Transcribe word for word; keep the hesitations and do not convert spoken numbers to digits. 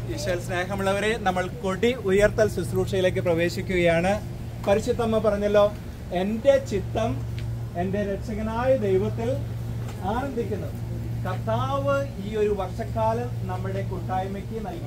ഈശോയിൽ സ്നേഹമുള്ളവരെ, നമ്മൾ കൊടി ഉയർത്തൽ ശുശ്രൂഷയിലേക്ക് പ്രവേശിക്കുകയാണ്. പരിശുദ്ധമ്മ പറഞ്ഞല്ലോ, എൻ്റെ ചിത്തം എൻ്റെ രക്ഷകനായ ദൈവത്തിൽ ആനന്ദിക്കുന്നു. കർത്താവ് ഈ ഒരു വർഷക്കാലം നമ്മുടെ കൂട്ടായ്മയ്ക്ക് നൽകി